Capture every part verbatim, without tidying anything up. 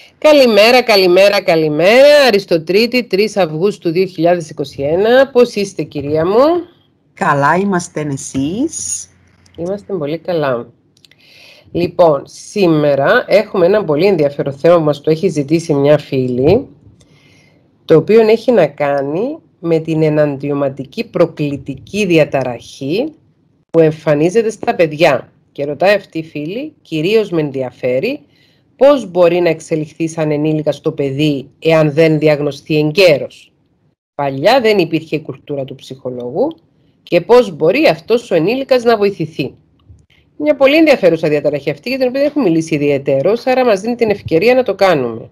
Καλημέρα, καλημέρα, καλημέρα. Αριστοτρίτη, τρεις Αυγούστου δύο χιλιάδες είκοσι ένα. Πώς είστε, κυρία μου? Καλά είμαστε εσείς? Είμαστε πολύ καλά. Λοιπόν, σήμερα έχουμε ένα πολύ ενδιαφέρον θέμα που μας το έχει ζητήσει μια φίλη, το οποίο έχει να κάνει με την εναντιωματική προκλητική διαταραχή που εμφανίζεται στα παιδιά. Και ρωτάει αυτή η φίλη, κυρίως με ενδιαφέρει, πώς μπορεί να εξελιχθεί σαν ενήλικα το παιδί εάν δεν διαγνωστεί εγκαίρως. Παλιά δεν υπήρχε η κουλτούρα του ψυχολόγου και πώς μπορεί αυτός ο ενήλικας να βοηθηθεί. Μια πολύ ενδιαφέρουσα διαταραχή αυτή, για την οποία δεν έχουμε μιλήσει ιδιαιτέρως, άρα μας δίνει την ευκαιρία να το κάνουμε.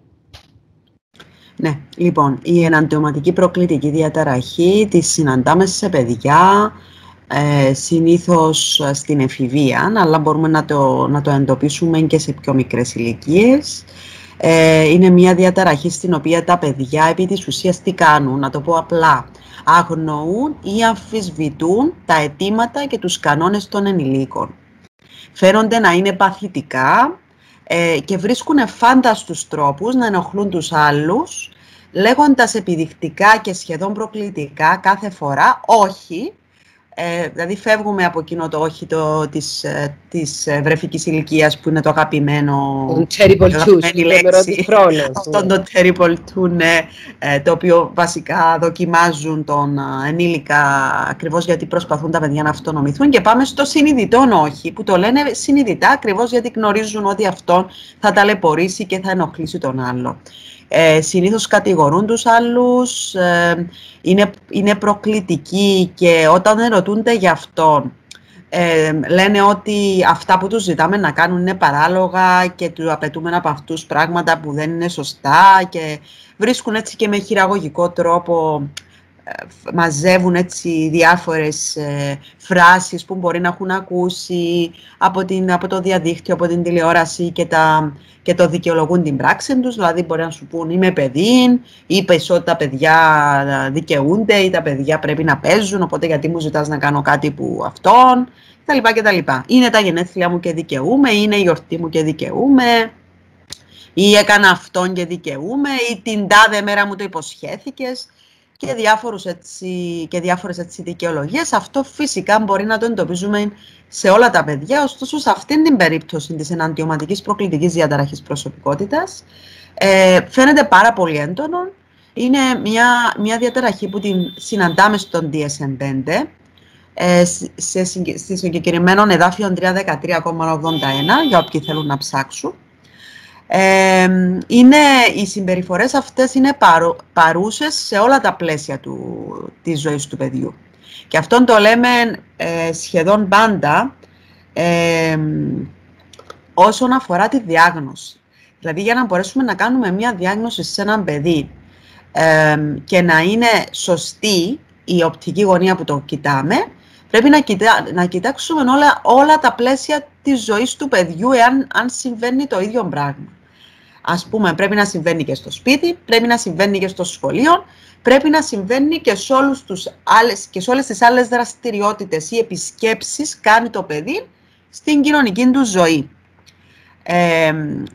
Ναι, λοιπόν, η εναντιωματική προκλητική διαταραχή τη συναντάμε σε παιδιά, ε, συνήθως στην εφηβεία, αλλά μπορούμε να το, να το εντοπίσουμε και σε πιο μικρές ηλικίες. Ε, είναι μια διαταραχή στην οποία τα παιδιά επί της ουσίας τι κάνουν, να το πω απλά, αγνοούν ή αμφισβητούν τα αιτήματα και τους κανόνες των ενηλίκων. Φαίνονται να είναι παθητικά ε, και βρίσκουν φάνταστους τρόπους να ενοχλούν τους άλλους, λέγοντας επιδεικτικά και σχεδόν προκλητικά κάθε φορά όχι. Ε, δηλαδή φεύγουμε από εκείνο το όχι το, της, της βρεφικής ηλικίας που είναι το αγαπημένο, αγαπημένη λέξη, αυτό το terrible two, ναι, ε, το οποίο βασικά δοκιμάζουν τον ενήλικα ακριβώς γιατί προσπαθούν τα παιδιά να αυτονομηθούν, και πάμε στο συνειδητό όχι, που το λένε συνειδητά ακριβώς γιατί γνωρίζουν ότι αυτόν θα ταλαιπωρήσει και θα ενοχλήσει τον άλλο. Ε, συνήθως κατηγορούν τους άλλους, ε, είναι, είναι προκλητικοί και όταν ερωτούνται γι' αυτόν ε, λένε ότι αυτά που τους ζητάμε να κάνουν είναι παράλογα και του απαιτούμε από αυτούς πράγματα που δεν είναι σωστά, και βρίσκουν έτσι και με χειραγωγικό τρόπο, μαζεύουν έτσι διάφορες ε, φράσεις που μπορεί να έχουν ακούσει από, την, από το διαδίκτυο, από την τηλεόραση και, τα, και το δικαιολογούν την πράξη τους. Δηλαδή μπορεί να σου πούν είμαι παιδί, είπες ότι τα παιδιά δικαιούνται ή τα παιδιά πρέπει να παίζουν, οπότε γιατί μου ζητάς να κάνω κάτι που αυτόν, κτλ. κτλ. Είναι τα γενέθλια μου και δικαιούμαι, είναι η γιορτή μου και δικαιούμαι, ή έκανα αυτόν και δικαιούμαι, ή την τάδε μέρα μου το υποσχέθηκες. Και, διάφορους έτσι, και διάφορες έτσι δικαιολογίες. Αυτό φυσικά μπορεί να το εντοπίζουμε σε όλα τα παιδιά, ωστόσο σε αυτήν την περίπτωση της εναντιωματικής προκλητικής διαταραχής προσωπικότητας ε, φαίνεται πάρα πολύ έντονο. Είναι μια, μια διαταραχή που την συναντάμε στον ντι ες εμ πέντε, ε, σε, σε συγκεκριμένο εδάφιο τριακόσια δεκατρία κόμμα ογδόντα ένα, για όποιοι θέλουν να ψάξουν. Ε, είναι, οι συμπεριφορές αυτές είναι παρού, παρούσες σε όλα τα πλαίσια του, της ζωής του παιδιού. Και αυτόν το λέμε ε, σχεδόν πάντα ε, όσον αφορά τη διάγνωση. Δηλαδή για να μπορέσουμε να κάνουμε μια διάγνωση σε έναν παιδί ε, και να είναι σωστή η οπτική γωνία που το κοιτάμε, πρέπει να, κοιτά, να κοιτάξουμε όλα, όλα τα πλαίσια της ζωής του παιδιού, εάν αν συμβαίνει το ίδιο πράγμα. Ας πούμε, πρέπει να συμβαίνει και στο σπίτι, πρέπει να συμβαίνει και στο σχολείο, πρέπει να συμβαίνει και σε, όλους τους άλλες, και σε όλες τις άλλες δραστηριότητες ή επισκέψεις κάνει το παιδί στην κοινωνική του ζωή. Ε,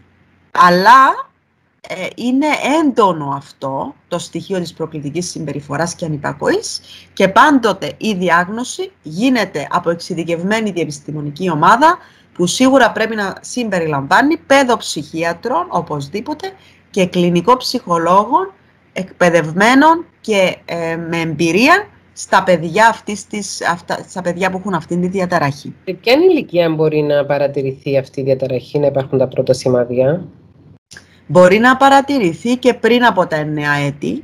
αλλά ε, είναι έντονο αυτό το στοιχείο της προκλητικής συμπεριφοράς και ανυπακοής, και πάντοτε η διάγνωση γίνεται από εξειδικευμένη διεπιστημονική ομάδα που σίγουρα πρέπει να συμπεριλαμβάνει παιδοψυχίατρων οπωσδήποτε και κλινικό ψυχολόγων εκπαιδευμένων και ε, με εμπειρία στα παιδιά, αυτής της, αυτά, στα παιδιά που έχουν αυτήν τη διαταραχή. Σε ποια ηλικία μπορεί να παρατηρηθεί αυτή η διαταραχή, να υπάρχουν τα πρώτα σημάδια? Μπορεί να παρατηρηθεί και πριν από τα εννέα έτη.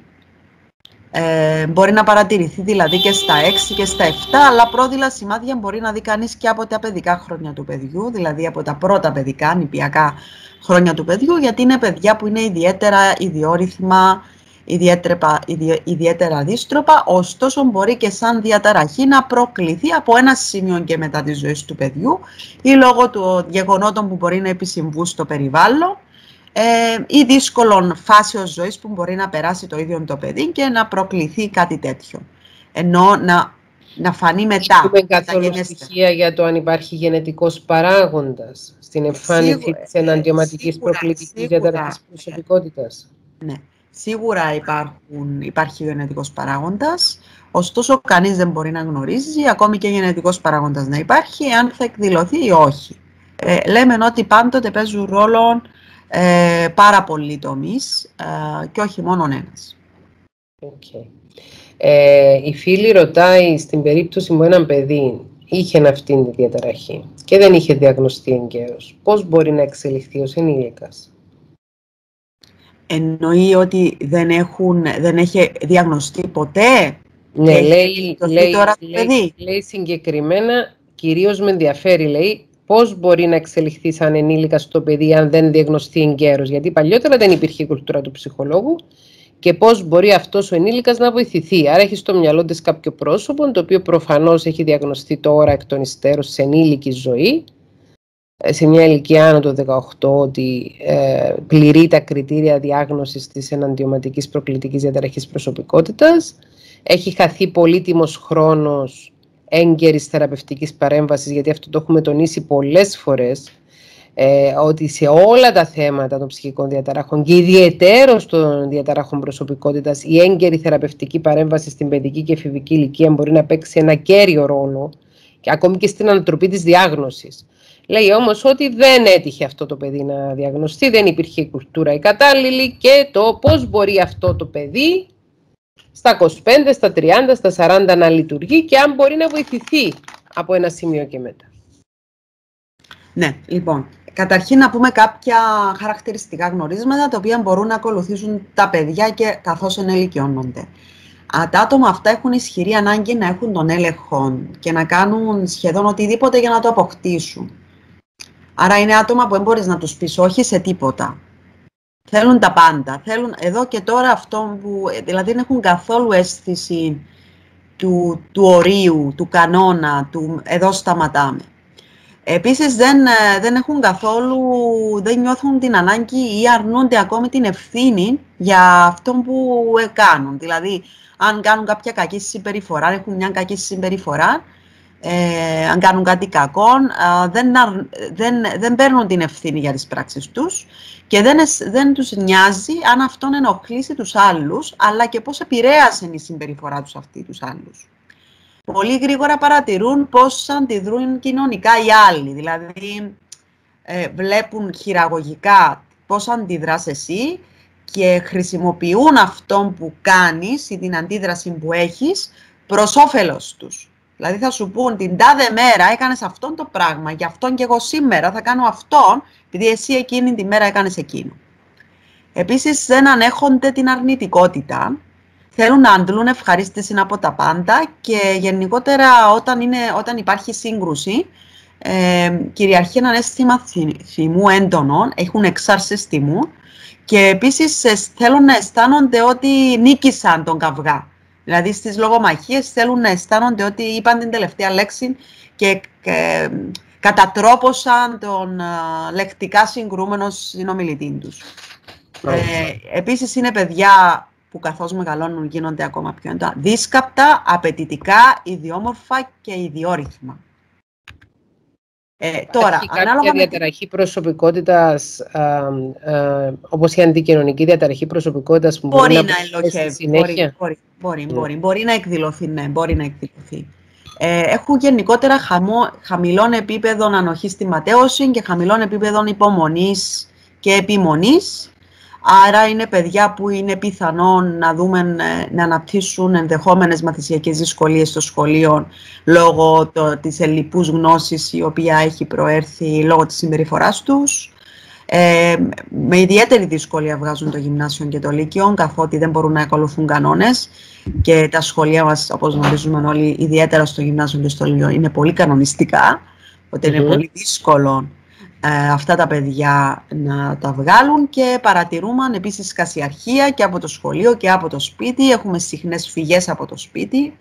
Ε, μπορεί να παρατηρηθεί δηλαδή και στα έξι και στα επτά, αλλά πρόδειλα σημάδια μπορεί να δει κανείς και από τα παιδικά χρόνια του παιδιού, δηλαδή από τα πρώτα παιδικά, νηπιακά χρόνια του παιδιού, γιατί είναι παιδιά που είναι ιδιαίτερα ιδιόρυθμα, ιδιαίτερα, ιδιαίτερα δύστροπα, ωστόσο μπορεί και σαν διαταραχή να προκληθεί από ένα σημείο και μετά τη ζωή του παιδιού ή λόγω των γεγονότων που μπορεί να επισυμβούν στο περιβάλλον, Ε, ή δύσκολων φάσεων ζωής που μπορεί να περάσει το ίδιο το παιδί και να προκληθεί κάτι τέτοιο. Ενώ να να φανεί μετά. Έχουμε καθόλου στοιχεία για το αν υπάρχει γενετικός παράγοντας στην εμφάνιση Σίγουρα, της εναντιωματικής σίγουρα, προκλητικής σίγουρα, διαταραχής προσωπικότητας. Ναι, σίγουρα υπάρχουν, υπάρχει γενετικός παράγοντας, ωστόσο κανείς δεν μπορεί να γνωρίζει, ακόμη και γενετικός παράγοντας να υπάρχει, αν θα εκδηλωθεί ή όχι. Ε, λέμε ότι πάντοτε παίζουν ρόλο ε, πάρα πολλοί τομείς ε, και όχι μόνο ένας. Okay. Ε, η φίλη ρωτάει, στην περίπτωση μου ένα παιδί είχε αυτήν τη διαταραχή και δεν είχε διαγνωστεί εγκαίρως, πώς μπορεί να εξελιχθεί ως ενήλικας? Εννοεί ότι δεν, έχουν, δεν έχει διαγνωστεί ποτέ. Ναι, λέει, λέει, τώρα λέει, λέει συγκεκριμένα, κυρίως με ενδιαφέρει, λέει, πώς μπορεί να εξελιχθεί σαν ενήλικας το παιδί αν δεν διαγνωστεί εγκαίρως, γιατί παλιότερα δεν υπήρχε η κουλτούρα του ψυχολόγου, και πώς μπορεί αυτός ο ενήλικας να βοηθηθεί. Άρα έχει στο μυαλό της κάποιο πρόσωπο, το οποίο προφανώς έχει διαγνωστεί τώρα εκ των υστέρων σε ενήλικη ζωή, σε μια ηλικία άνω των δεκαοκτώ, ότι ε, πληρεί τα κριτήρια διάγνωσης της εναντιωματικής προκλητικής διαταραχής προσωπικότητας. Έχει χαθεί πολύτιμος χρόνος έγκαιρης θεραπευτικής παρέμβασης, γιατί αυτό το έχουμε τονίσει πολλές φορές, ε, ότι σε όλα τα θέματα των ψυχικών διαταράχων και ιδιαιτέρως των διαταράχων προσωπικότητας, η έγκαιρη θεραπευτική παρέμβαση στην παιδική και εφηβική ηλικία μπορεί να παίξει ένα κέριο ρόλο, και ακόμη και στην ανατροπή της διάγνωσης. Λέει όμως ότι δεν έτυχε αυτό το παιδί να διαγνωστεί, δεν υπήρχε η κουλτούρα η κατάλληλη, και το πώς μπορεί αυτό το παιδί στα είκοσι πέντε, στα τριάντα, στα σαράντα να λειτουργεί και αν μπορεί να βοηθηθεί από ένα σημείο και μετά. Ναι, λοιπόν, καταρχήν να πούμε κάποια χαρακτηριστικά γνωρίσματα τα οποία μπορούν να ακολουθήσουν τα παιδιά και καθώς ενηλικιώνονται. Τα άτομα αυτά έχουν ισχυρή ανάγκη να έχουν τον έλεγχο και να κάνουν σχεδόν οτιδήποτε για να το αποκτήσουν. Άρα είναι άτομα που δεν μπορείς να τους πεις όχι σε τίποτα. Θέλουν τα πάντα. Θέλουν εδώ και τώρα αυτό που, δηλαδή δεν έχουν καθόλου αίσθηση του, του ορίου, του κανόνα, του εδώ σταματάμε. Επίσης δεν, δεν έχουν καθόλου, δεν νιώθουν την ανάγκη ή αρνούνται ακόμη την ευθύνη για αυτό που κάνουν. Δηλαδή, αν κάνουν κάποια κακή συμπεριφορά, έχουν μια κακή συμπεριφορά, ε, αν κάνουν κάτι κακό, ε, δεν, δεν, δεν παίρνουν την ευθύνη για τις πράξεις τους και δεν, δεν τους νοιάζει αν αυτόν ενοχλήσει τους άλλους, αλλά και πώς επηρέασε η συμπεριφορά τους αυτή τους άλλους. Πολύ γρήγορα παρατηρούν πώς αντιδρούν κοινωνικά οι άλλοι, δηλαδή ε, βλέπουν χειραγωγικά πώς αντιδράς εσύ και χρησιμοποιούν αυτόν που κάνεις ή την αντίδραση που έχεις προς όφελος τους. Δηλαδή θα σου πούν την τάδε μέρα έκανες αυτόν το πράγμα, γι' αυτόν και εγώ σήμερα θα κάνω αυτόν, επειδή εσύ εκείνη τη μέρα έκανες εκείνο. Επίσης δεν ανέχονται την αρνητικότητα. Θέλουν να αντλούν ευχαρίστηση από τα πάντα και γενικότερα όταν, είναι, όταν υπάρχει σύγκρουση, ε, κυριαρχεί ένα αίσθημα θυμού έντονο, έχουν εξάρσεις τιμού και επίσης θέλουν να αισθάνονται ότι νίκησαν τον καυγά. Δηλαδή στις λογομαχίες θέλουν να αισθάνονται ότι είπαν την τελευταία λέξη και, και κατατρόπωσαν τον α, λεκτικά συγκρούμενο συνομιλητή τους. Ε, επίσης είναι παιδιά που καθώς μεγαλώνουν γίνονται ακόμα πιο έντονα, δύσκαπτα, απαιτητικά, ιδιόμορφα και ιδιόρυθμα. Ε, τώρα, Υπάρχει κάποια διαταραχή με... προσωπικότητας, α, α, όπως η αντικοινωνική διαταραχή προσωπικότητας που μπορεί, μπορεί να, να ελοχεύει στη συνέχεια. Μπορεί, μπορεί, μπορεί, μπορεί, μπορεί να εκδηλωθεί, ναι, μπορεί να εκδηλωθεί. Ε, έχουν γενικότερα χαμό, χαμηλών επίπεδων ανοχής στη ματέωση και χαμηλών επίπεδων υπομονής και επιμονής. Άρα είναι παιδιά που είναι πιθανόν να δούμε να αναπτύσσουν ενδεχόμενες μαθησιακές δυσκολίες στο σχολείο λόγω το, της ελλειπούς γνώσης η οποία έχει προέρθει λόγω της συμπεριφοράς τους. Ε, με ιδιαίτερη δυσκολία βγάζουν το γυμνάσιο και το λύκειο, καθότι δεν μπορούν να ακολουθούν κανόνες και τα σχολεία μας, όπως γνωρίζουμε όλοι, ιδιαίτερα στο γυμνάσιο και στο λύκειο, είναι πολύ κανονιστικά, οπότε mm-hmm. είναι πολύ δύσκολο ε, αυτά τα παιδιά να τα βγάλουν και παρατηρούμε επίσης σκασιαρχία και από το σχολείο και από το σπίτι, έχουμε συχνές φυγές από το σπίτι.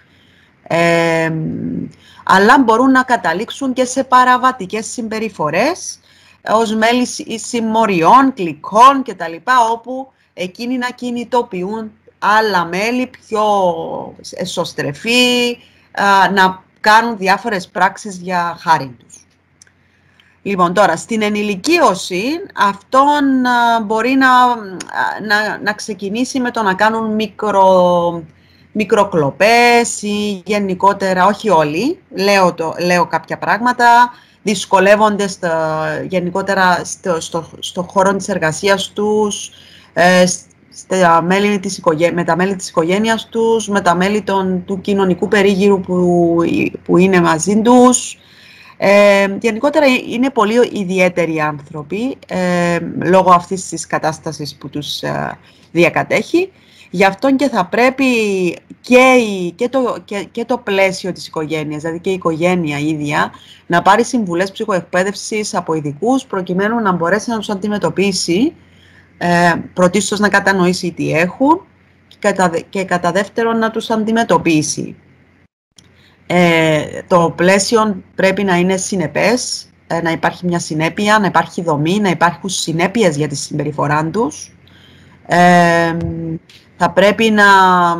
Ε, αλλά μπορούν να καταλήξουν και σε παραβατικές συμπεριφορές ως μέλη συμμοριών, κλικών κτλ. Όπου εκείνοι να κινητοποιούν άλλα μέλη πιο εσωστρεφή, α, να κάνουν διάφορες πράξεις για χάρη τους. Λοιπόν, τώρα, στην ενηλικίωση, αυτόν α, μπορεί να, να, να ξεκινήσει με το να κάνουν μικρο, μικροκλοπές ή γενικότερα, όχι όλοι, λέω, το, λέω κάποια πράγματα, δυσκολεύονται στο, γενικότερα στο, στο, στο χώρο της εργασίας τους, ε, στα μέλη της οικογέ... με τα μέλη της οικογένειας τους, με τα μέλη των, του κοινωνικού περίγυρου που, που είναι μαζί τους. Ε, γενικότερα είναι πολύ ιδιαίτεροι άνθρωποι ε, λόγω αυτής της κατάστασης που τους ε, διακατέχει. Γι' αυτό και θα πρέπει και, η, και, το, και, και το πλαίσιο της οικογένειας, δηλαδή και η οικογένεια ίδια, να πάρει συμβουλές ψυχοεκπαίδευσης από ειδικούς προκειμένου να μπορέσει να τους αντιμετωπίσει, ε, πρωτίστως να κατανοήσει τι έχουν και κατά, και κατά δεύτερον να τους αντιμετωπίσει. Ε, το πλαίσιο πρέπει να είναι συνεπές, ε, να υπάρχει μια συνέπεια, να υπάρχει δομή, να υπάρχουν συνέπειες για τη συμπεριφορά τους. Ε, θα πρέπει να,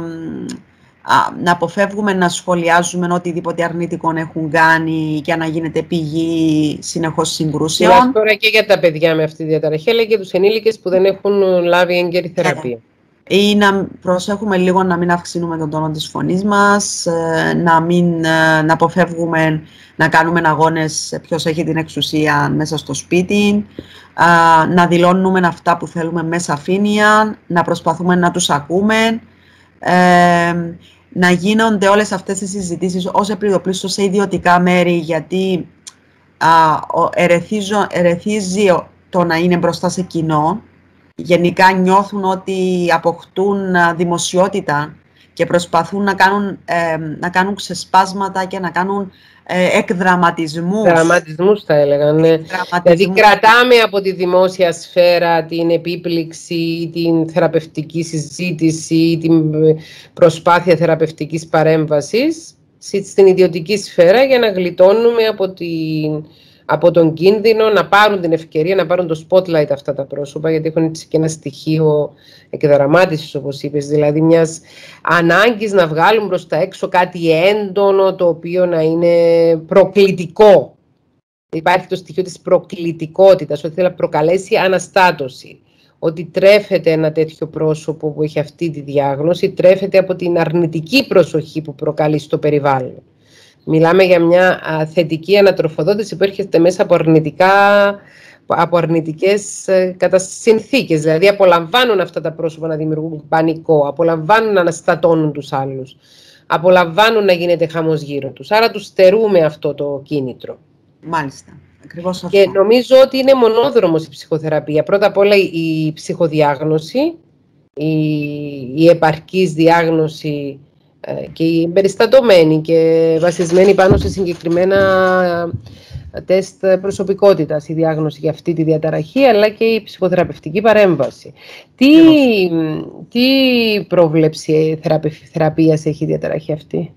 να αποφεύγουμε να σχολιάζουμε οτιδήποτε αρνητικό έχουν κάνει και να γίνεται πηγή συνεχώς συγκρούσεων. Μιλάς τώρα και για τα παιδιά με αυτή τη διαταραχή, αλλά και για τους ενήλικες που δεν έχουν λάβει έγκαιρη θεραπεία. Ή να προσέχουμε λίγο να μην αυξήνουμε τον τόνο της φωνής μας, να, μην, να αποφεύγουμε να κάνουμε αγώνες ποιος έχει την εξουσία μέσα στο σπίτι, να δηλώνουμε αυτά που θέλουμε με σαφήνεια, να προσπαθούμε να τους ακούμε, να γίνονται όλες αυτές τις συζητήσεις ως επιδοπλίστως σε ιδιωτικά μέρη, γιατί ερεθίζει το να είναι μπροστά σε κοινό. Γενικά νιώθουν ότι αποκτούν δημοσιότητα και προσπαθούν να κάνουν, ε, να κάνουν ξεσπάσματα και να κάνουν ε, εκδραματισμούς. Δραματισμούς θα έλεγα, ναι. Δηλαδή κρατάμε από τη δημόσια σφαίρα την επίπληξη, την θεραπευτική συζήτηση, την προσπάθεια θεραπευτικής παρέμβασης στην ιδιωτική σφαίρα για να γλιτώνουμε από την... από τον κίνδυνο να πάρουν την ευκαιρία, να πάρουν το spotlight αυτά τα πρόσωπα, γιατί έχουν έτσι και ένα στοιχείο εκδραμάτισης, όπως είπες, δηλαδή μιας ανάγκης να βγάλουν προς τα έξω κάτι έντονο, το οποίο να είναι προκλητικό. Υπάρχει το στοιχείο της προκλητικότητας, ότι θέλει να προκαλέσει αναστάτωση. Ότι τρέφεται ένα τέτοιο πρόσωπο που έχει αυτή τη διάγνωση, τρέφεται από την αρνητική προσοχή που προκαλεί στο περιβάλλον. Μιλάμε για μια α, θετική ανατροφοδότηση που έρχεται μέσα από, αρνητικά, από αρνητικές ε, συνθήκες. Δηλαδή απολαμβάνουν αυτά τα πρόσωπα να δημιουργούν πανικό, απολαμβάνουν να αναστατώνουν τους άλλους, απολαμβάνουν να γίνεται χαμός γύρω τους. Άρα τους στερούμε αυτό το κίνητρο. Μάλιστα. Ακριβώς αυτό. Και νομίζω ότι είναι μονόδρομος η ψυχοθεραπεία. Πρώτα απ' όλα η ψυχοδιάγνωση, η, η επαρκής διάγνωση και η εμπεριστατωμένη και βασισμένη πάνω σε συγκεκριμένα τεστ προσωπικότητας, η διάγνωση για αυτή τη διαταραχή, αλλά και η ψυχοθεραπευτική παρέμβαση. Τι, τι πρόβλεψη θεραπείας έχει η διαταραχή αυτή?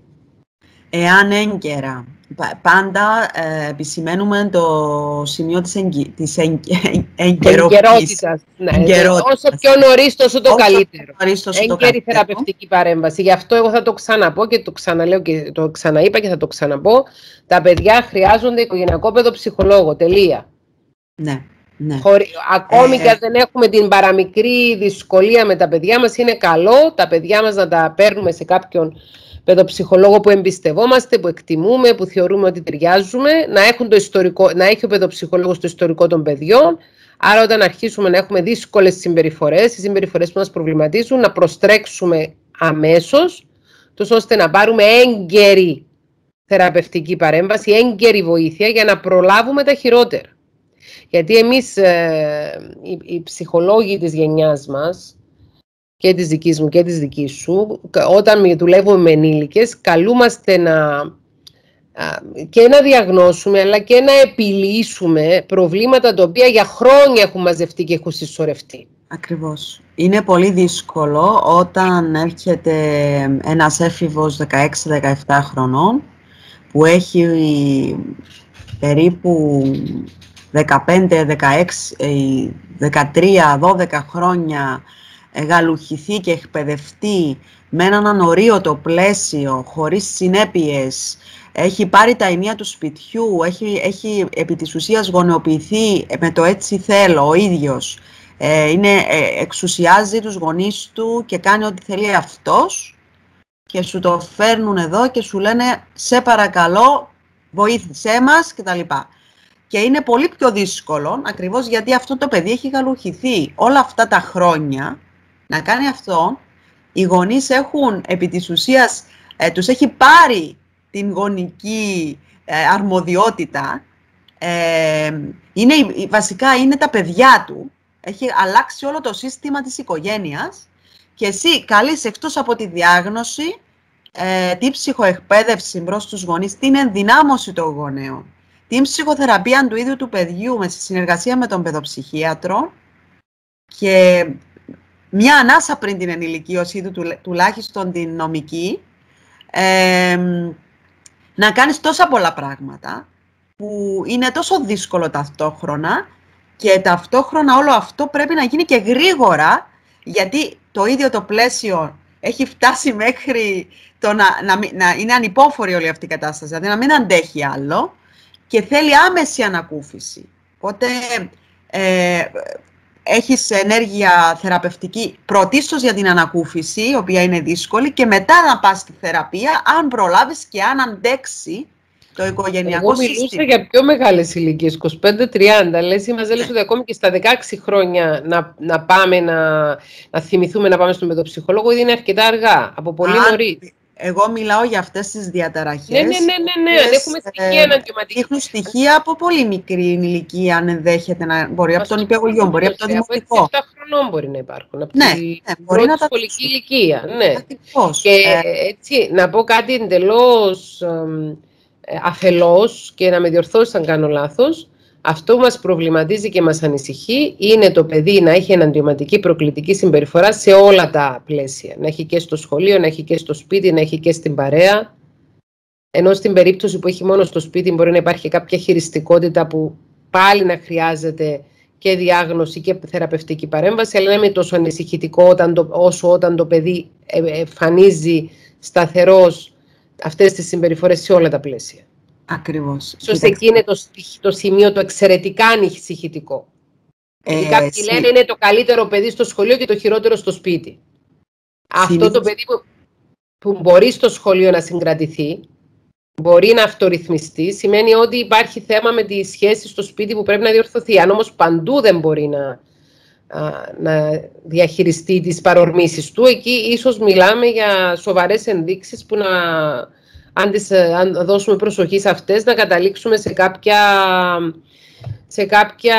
Εάν έγκαιρα, πάντα ε, επισημαίνουμε το σημείο της, εγγυ... της εγκαιρότητας. Ναι, όσο πιο νωρίς τόσο το όσο καλύτερο. Έγκαιρη θεραπευτική παρέμβαση. Γι' αυτό εγώ θα το ξαναπώ και το ξαναλέω και το ξαναείπα και θα το ξαναπώ. Τα παιδιά χρειάζονται οικογενειακό παιδοψυχολόγο. Τελεία. Ναι. Ναι. Χωρί, ακόμη ε, και αν δεν έχουμε την παραμικρή δυσκολία με τα παιδιά μας, είναι καλό τα παιδιά μας να τα παίρνουμε σε κάποιον παιδοψυχολόγο που εμπιστευόμαστε, που εκτιμούμε, που θεωρούμε ότι ταιριάζουμε, να, έχουν το ιστορικό, να έχει ο παιδοψυχολόγος το ιστορικό των παιδιών. Άρα όταν αρχίσουμε να έχουμε δύσκολες συμπεριφορές, οι συμπεριφορές που μας προβληματίζουν, να προστρέξουμε αμέσως, τόσο ώστε να πάρουμε έγκαιρη θεραπευτική παρέμβαση, έγκαιρη βοήθεια για να προλάβουμε τα χειρότερα. Γιατί εμείς, ε, οι, οι ψυχολόγοι της γενιάς μας, και της δικής μου και της δικής σου, όταν δουλεύουμε με ενήλικες, καλούμαστε να, και να διαγνώσουμε, αλλά και να επιλύσουμε προβλήματα τα οποία για χρόνια έχουν μαζευτεί και έχουν συσσωρευτεί. Ακριβώς. Είναι πολύ δύσκολο όταν έρχεται ένας έφηβος δεκαέξι δεκαεπτά χρονών, που έχει περίπου δεκαπέντε, δεκαέξι, δεκατρία, δώδεκα χρόνια γαλουχηθεί και εκπαιδευτεί με έναν ανορίωτο πλαίσιο, χωρίς συνέπειες, έχει πάρει τα ενία του σπιτιού, έχει, έχει επί της ουσίας γονεοποιηθεί με το έτσι θέλω ο ίδιος, ε, είναι, ε, εξουσιάζει τους γονείς του και κάνει ό,τι θέλει αυτός και σου το φέρνουν εδώ και σου λένε σε παρακαλώ βοήθησέ μας κτλ. Και είναι πολύ πιο δύσκολο, ακριβώς γιατί αυτό το παιδί έχει γαλουχηθεί όλα αυτά τα χρόνια να κάνει αυτό. Οι γονείς έχουν επί της ουσίας, ε, τους έχει πάρει την γονική ε, αρμοδιότητα, ε, είναι, βασικά είναι τα παιδιά του, έχει αλλάξει όλο το σύστημα της οικογένειας και εσύ καλείς εκτός από τη διάγνωση, ε, την ψυχοεκπαίδευση μπρος στους γονείς, την ενδυνάμωση των γονέων, την ψυχοθεραπεία του ίδιου του παιδιού με συνεργασία με τον παιδοψυχίατρο και μια ανάσα πριν την ενηλικίωση του, του, τουλάχιστον την νομική, ε, να κάνεις τόσα πολλά πράγματα που είναι τόσο δύσκολο ταυτόχρονα και ταυτόχρονα όλο αυτό πρέπει να γίνει και γρήγορα, γιατί το ίδιο το πλαίσιο έχει φτάσει μέχρι το να, να, να είναι ανυπόφορη όλη αυτή η κατάσταση, δηλαδή να μην αντέχει άλλο και θέλει άμεση ανακούφιση. Οπότε ε, έχεις ενέργεια θεραπευτική πρωτίστως για την ανακούφιση, η οποία είναι δύσκολη, και μετά να πας στη θεραπεία, αν προλάβεις και αν αντέξει το οικογενειακό σύστημα. Εγώ μιλούσα για πιο μεγάλες ηλικίες, είκοσι πέντε τριάντα, λες, μας έλεγες ότι ακόμη και στα δεκαέξι χρόνια να, να πάμε να, να θυμηθούμε να πάμε στον παιδοψυχολόγο, ήδη είναι αρκετά αργά, από πολύ νωρίς. Εγώ μιλάω για αυτές τις διαταραχές. Ναι, ναι, ναι, ναι, ναι. Αν έχουμε στοιχεία εναντιωματική. Έχουν στοιχεία από πολύ μικρή ηλικία, αν ενδέχεται να μπορεί από τον υπηαγωγείο, μπορεί από το δημοτικό. Από επτά χρονών μπορεί να υπάρχουν. Από ναι, τη ναι, μπορεί να τα σχολική ηλικία. Ναι. Ακριβώς. Και ε... έτσι, να πω κάτι εντελώς ε, αφελώς και να με διορθώσει αν κάνω λάθος. Αυτό που μας προβληματίζει και μας ανησυχεί είναι το παιδί να έχει εναντιωματική προκλητική συμπεριφορά σε όλα τα πλαίσια. Να έχει και στο σχολείο, να έχει και στο σπίτι, να έχει και στην παρέα. Ενώ στην περίπτωση που έχει μόνο στο σπίτι μπορεί να υπάρχει κάποια χειριστικότητα που πάλι να χρειάζεται και διάγνωση και θεραπευτική παρέμβαση, αλλά είναι τόσο ανησυχητικό όταν το, όσο όταν το παιδί εμφανίζει σταθερώς αυτές τις συμπεριφορές σε όλα τα πλαίσια. Ακριβώς. Ίσως εκεί είναι το, το σημείο το εξαιρετικά ανησυχητικό. Ε, κάποιοι συ... λένε είναι το καλύτερο παιδί στο σχολείο και το χειρότερο στο σπίτι. Συνήθως... Αυτό το παιδί που, που μπορεί στο σχολείο να συγκρατηθεί, μπορεί να αυτορυθμιστεί, σημαίνει ότι υπάρχει θέμα με τη σχέση στο σπίτι που πρέπει να διορθωθεί. Αν όμως παντού δεν μπορεί να, να διαχειριστεί τις παρορμήσεις του, εκεί ίσως μιλάμε για σοβαρές ενδείξεις που να... Αν, τις, αν δώσουμε προσοχή σε αυτές, να καταλήξουμε σε κάποια, σε κάποια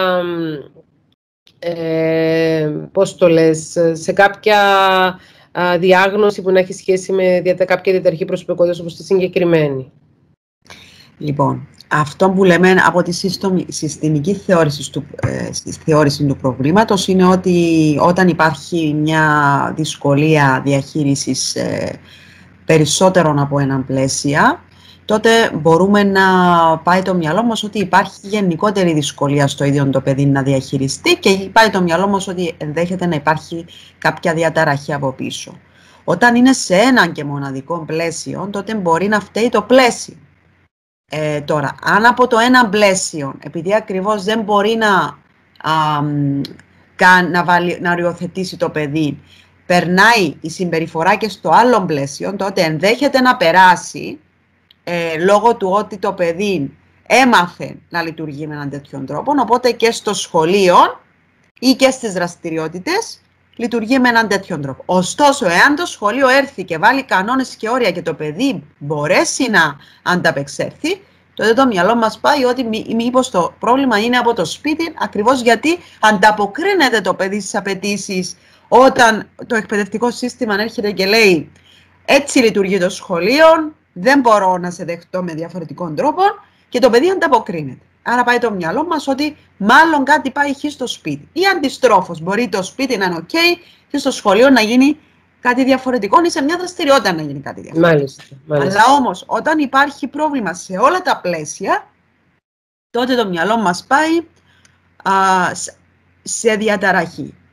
ε, πώς το λες, σε κάποια α, διάγνωση που να έχει σχέση με διατα, κάποια διαταραχή προσωπικότητας όπως τη συγκεκριμένη. Λοιπόν, αυτό που λέμε από τη συστημική θεώρηση του, ε, θεώρηση του προβλήματος είναι ότι όταν υπάρχει μια δυσκολία διαχείρισης ε, περισσότερων από έναν πλαίσια, τότε μπορούμε να πάει το μυαλό μας ότι υπάρχει γενικότερη δυσκολία στο ίδιο το παιδί να διαχειριστεί και πάει το μυαλό μας ότι ενδέχεται να υπάρχει κάποια διαταραχή από πίσω. Όταν είναι σε έναν και μοναδικό πλαίσιο, τότε μπορεί να φταίει το πλαίσιο. Ε, τώρα, αν από το ένα πλαίσιο, επειδή ακριβώς δεν μπορεί να, α, να, βάλει, να οριοθετήσει το παιδί, περνάει η συμπεριφορά και στο άλλο πλαίσιο, τότε ενδέχεται να περάσει ε, λόγω του ότι το παιδί έμαθε να λειτουργεί με έναν τέτοιον τρόπο, οπότε και στο σχολείο ή και στις δραστηριότητες λειτουργεί με έναν τέτοιον τρόπο. Ωστόσο, εάν το σχολείο έρθει και βάλει κανόνες και όρια και το παιδί μπορέσει να ανταπεξέλθει, τότε το μυαλό μας πάει ότι μήπως το πρόβλημα είναι από το σπίτι, ακριβώς γιατί ανταποκρίνεται το παιδί στις απαιτήσεις. Όταν το εκπαιδευτικό σύστημα έρχεται και λέει έτσι λειτουργεί το σχολείο, δεν μπορώ να σε δεχτώ με διαφορετικών τρόπων και το παιδί ανταποκρίνεται. Άρα πάει το μυαλό μας ότι μάλλον κάτι πάει χει στο σπίτι. Ή αντιστρόφως, μπορεί το σπίτι να είναι ok και στο σχολείο να γίνει κάτι διαφορετικό ή σε μια δραστηριότητα να γίνει κάτι διαφορετικό. Μάλιστα, μάλιστα. Αλλά όμως όταν υπάρχει πρόβλημα σε όλα τα πλαίσια, τότε το μυαλό μας πάει α, σε διαταραχή.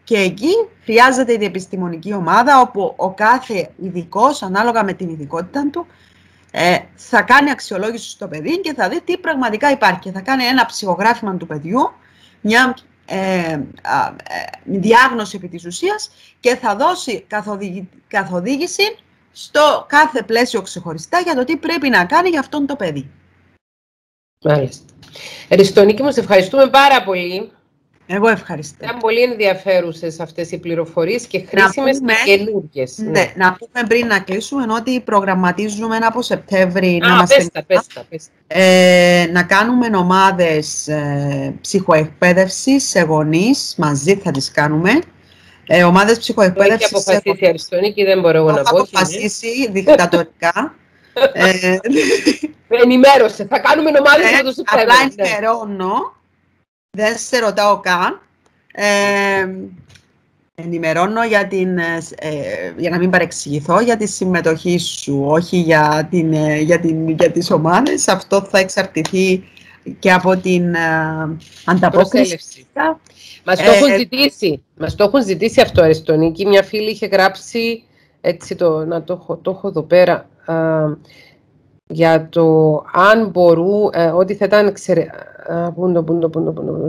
Και εκεί χρειάζεται η διεπιστημονική ομάδα, όπου ο κάθε ειδικός, ανάλογα με την ειδικότητα του, ε, θα κάνει αξιολόγηση στο παιδί και θα δει τι πραγματικά υπάρχει. Και θα κάνει ένα ψυχογράφημα του παιδιού, μια ε, α, ε, διάγνωση επί της ουσίας και θα δώσει καθοδηγη, καθοδήγηση στο κάθε πλαίσιο ξεχωριστά για το τι πρέπει να κάνει για αυτόν το παιδί. Μάλιστα. Αριστονίκη μου, σε ευχαριστούμε πάρα πολύ. Εγώ ευχαριστώ. Ήταν πολύ ενδιαφέρουσες αυτές οι πληροφορίες και χρήσιμες και καινούργιες. Ναι, ναι, να πούμε πριν να κλείσουμε ότι προγραμματίζουμε από Σεπτέμβρη Α, να είμαστε πέστα, πέστα, πέστα. Ε, να κάνουμε ομάδες ε, ψυχοεκπαίδευσης σε γονείς, μαζί θα τις κάνουμε. Ε, ομάδες ψυχοεκπαίδευσης. Το έχει αποφασίσει η Αριστονίκη, δεν μπορώ εγώ να πω. Το έχω αποφασίσει δικτατορικά. ε, Ενημέρωσε, θα κάνουμε ομάδες ε, με το Σεπτέμβριο. Απλά ενημερώνω, δεν σε ρωτάω καν. Ε, ενημερώνω για, την, ε, για να μην παρεξηγηθώ για τη συμμετοχή σου, όχι για, την, ε, για, την, για τις ομάδες. Αυτό θα εξαρτηθεί και από την ε, ανταπόκριση. Μας το έχουν ε, ζητήσει, μας το έχουν ζητήσει αυτό, Αριστονίκη. Μια φίλη είχε γράψει, έτσι το, να το έχω, το έχω εδώ πέρα, α, για το αν μπορούν, ε, ότι θα ήταν εξαιρε... Α, πούντο, πούντο, πούντο, πούντο.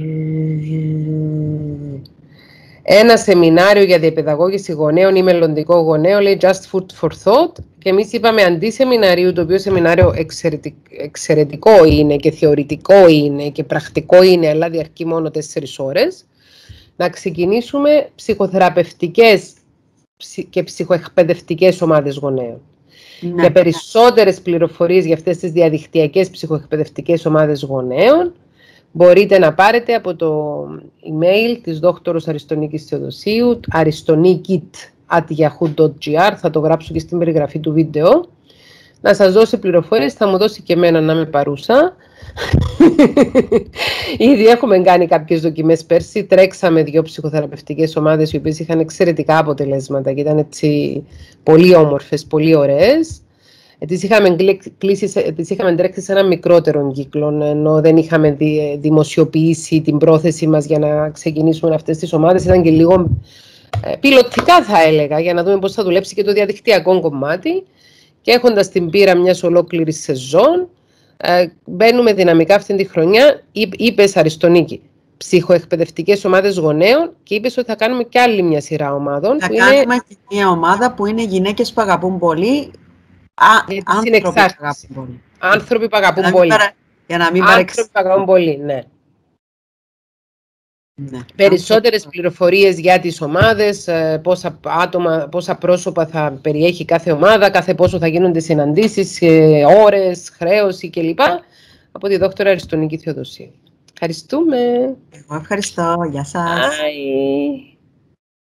Ένα σεμινάριο για διαπαιδαγώγηση γονέων ή μελλοντικό γονέο, λέει Just Food for Thought, και εμείς είπαμε αντί σεμιναρίου, το οποίο σεμινάριο εξαιρετικ, εξαιρετικό είναι και θεωρητικό είναι και πρακτικό είναι, αλλά διαρκεί μόνο τέσσερις ώρες, να ξεκινήσουμε ψυχοθεραπευτικές και ψυχοεκπαιδευτικές ομάδες γονέων. Ναι. Για περισσότερες πληροφορίες για αυτές τις διαδικτυακές ψυχοεκπαιδευτικές ομάδες γονέων, μπορείτε να πάρετε από το email της δόκτωρος Αριστονίκης Θεοδοσίου, αριστονίκit at yahoo dot gr, θα το γράψω και στην περιγραφή του βίντεο, να σας δώσει πληροφορίες, θα μου δώσει και εμένα να είμαι παρούσα. Ήδη έχουμε κάνει κάποιες δοκιμές πέρσι, τρέξαμε δύο ψυχοθεραπευτικές ομάδες οι οποίες είχαν εξαιρετικά αποτελέσματα και ήταν έτσι πολύ όμορφες, πολύ ωραίες. Τις είχαμε, κλείσει, τις είχαμε τρέξει σε ένα μικρότερο κύκλο, ενώ δεν είχαμε δη, δημοσιοποιήσει την πρόθεση μας για να ξεκινήσουμε αυτές τις ομάδες. Ήταν και λίγο ε, πιλωτικά, θα έλεγα, για να δούμε πώς θα δουλέψει και το διαδικτυακό κομμάτι. Και έχοντας την πείρα μιας ολόκληρης σεζόν, ε, μπαίνουμε δυναμικά αυτή τη χρονιά. Είπες, Αριστονίκη, ψυχοεκπαιδευτικές ομάδες γονέων, και είπες ότι θα κάνουμε και άλλη μια σειρά ομάδων. Θα που κάνουμε είναι... και μια ομάδα που είναι γυναίκες που αγαπούν πολύ. Α, άνθρωποι που αγαπούν πολύ. Άνθρωποι που αγαπούν πολύ. Για να μην Άνθρωποι που αγαπούν πολύ, ναι. Ναι. Περισσότερες πληροφορίες για τις ομάδες, πόσα άτομα, πόσα πρόσωπα θα περιέχει κάθε ομάδα, κάθε πόσο θα γίνονται συναντήσεις, ώρες, χρέωση κλπ. Από τη δόκτωρα Αριστονίκη Θεοδοσίου. Ευχαριστούμε. Εγώ ευχαριστώ. Γεια σας. Bye.